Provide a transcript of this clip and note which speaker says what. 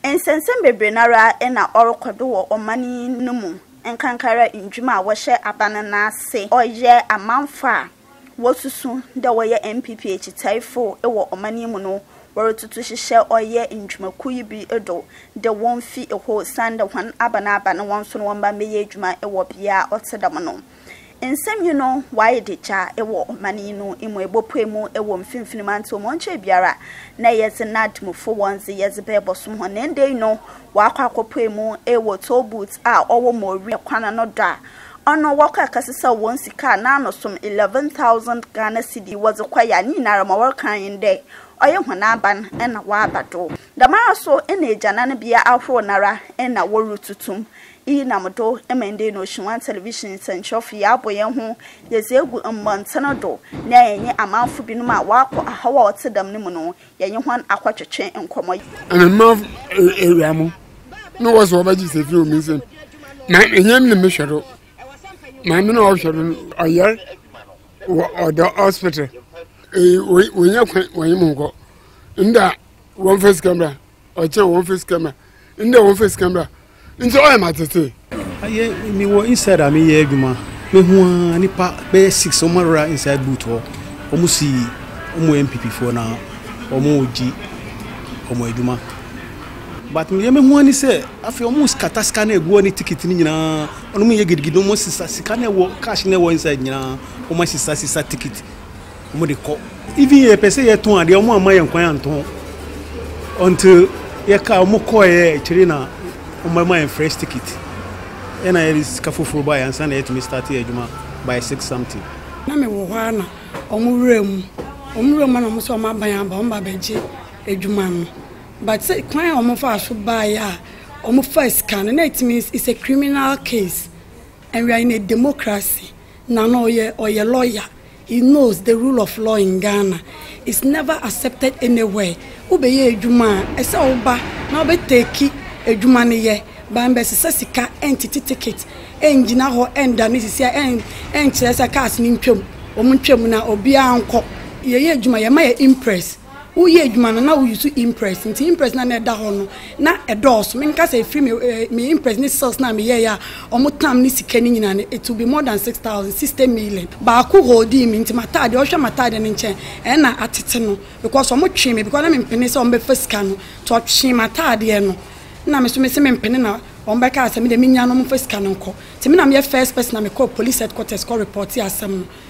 Speaker 1: Ensensem bebrenara na orokodo wo omani numu enkankara indwuma wo abana na ase oye amanfa wosusu de wo ye MPP echitaifo ewo omani mu no worotutu hihye oye indwuma kuyi bi edo de won fi eho sande hwan abana won so no won meye adwuma ewo bia otedam no ensem you know why decha ewo omani no imo ebopemu ewo mfimfini manto monche biara na yeze nadmufo wonze yeze bebosum ho nende no wakwakwopemu ewo tobut a owo mori kwana no da ono waka kasisa won sika na anosom 11,000 Ghana cedi was kwaya ni nara ma workan inde oye hona aban na wa abado damara so ena ejana na bia ahwo nara na worututum na modo emende no Hwan television senchofi aboye ho yezegu mmantana do na yenye amanfo binum a wako ahawa otedam ne mu no yenye hwan akwatwetwe enkomo
Speaker 2: anama ewiamu no was obaji se fi ominsen na enyem ne mehwero na me no hwero ayer o the hospital wonya kwan wanyem ngo nda one face camera o che one face camera nda one face camera nso o matete
Speaker 3: aye mi wo inside am ye adwuma me hu nipa be 6 omara inside boot ho omu si omu MPP for na omu oji omu adwuma but me hu ani se afi omu skata scan egu ani ticket ni nyina onu mu ye gidigidi omu sisa scan e wo cash ne wo inside nyina omu sisa ticket omu de ko even ye pese ye ton ade omu amaye nkwan anton until ye ka omu ko ye chiri na my fresh ticket and I is kafufu by and Sunday to me start here by 6 something.
Speaker 4: Na me wo hwana omurem na mo so maban ba omba beje adwuma no but say kwan omofa so buy a omofa scan na it means it's a criminal case and we are in a democracy na no ye lawyer he knows the rule of law in Ghana. It's never accepted anywhere ubeye adwuma ese oba na obeteki adwuma ne ye bambe sika entity ticket engina ho enda ne sisia en kyeresa cars ni ntwam omuntwam na obi anko ye adwuma ye ma ye impress wo ye adwuma na wo use impress nti impress na na da ho no na edos me nka say free me impress ni sales na me ye ya omutam ni sika ni nyina it will be more than 60 million ba ko hodi me nti matade o hwe matade ne nchen na atete no because omutwe me because na me mpene se ombe fasika no to twe matade no na me so me se me mpene na ombeka asem de minya no mo fasika no nko ti me na me first person na me call police headquarters call report asem no